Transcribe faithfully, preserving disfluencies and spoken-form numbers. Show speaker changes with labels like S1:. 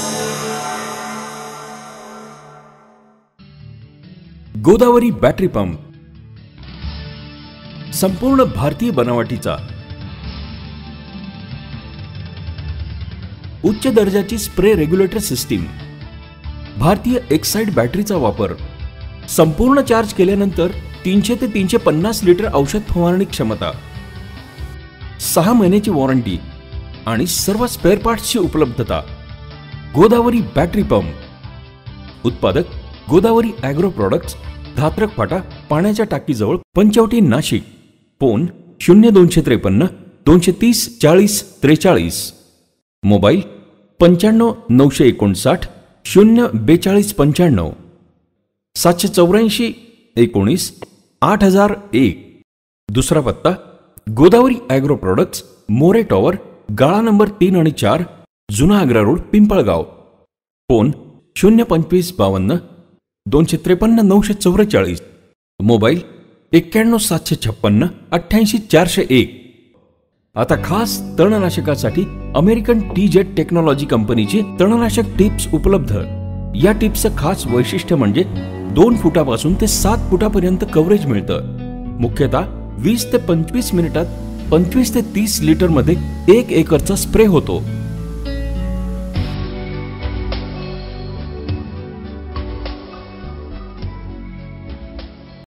S1: Godavari battery pump संपूर्ण भारतीय बनावटीचा उच्च दर्जाची स्प्रे रेग्युलेटर सिस्टीम, भारतीय एक्साइड बॅटरीचा वापर, संपूर्ण चार्ज केल्यानंतर तीनशे ते तीनशे पन्नास लिटर औषध फवारणी क्षमता, सहा महिन्याची वॉरंटी आणि सर्व स्पेअर पार्ट्सची उपलब्धता। गोदावरी बॅटरी पंप, उत्पादक गोदावरी ॲग्रो प्रोडक्ट्स, धात्रक फाटा, पाण्याच्या टाकीजवळ, पंचवटी, नाशिक। फोन शून्य दोनशे त्रेपन्न दोनशे तीस चाळीस त्रेचाळीस। मोबाईल पंच्याण्णव नऊशे एकोणसाठ शून्य बेचाळीस पंच्याण्णव, सातशे चौऱ्याऐंशी एकोणीस आठ हजार एक। दुसरा पत्ता Godavari agro products, More tower, गाळा नंबर तीन आणि चार, जुना आग्रा रोड, पिंपळगाव। फोन शून्य पंचवीस बावन्न दोनशे त्रेपन्न नऊशे चौवेचाळीस। मोबाईल एक्क्याण्णव सातशे छप्पन्न अठ्ठ्याऐंशी चारशे एक। आता खास तणनाशकासाठी अमेरिकन टी जेट टेक्नॉलॉजी कंपनीचे तणनाशक टिप्स उपलब्ध। या टिप्सचं खास वैशिष्ट्य म्हणजे दोन फुटापासून ते सात फुटापर्यंत कव्हरेज मिळतं। मुख्यतः वीस ते पंचवीस मिनिटात पंचवीस ते तीस लिटर मध्ये एक एकरचा स्प्रे होतो।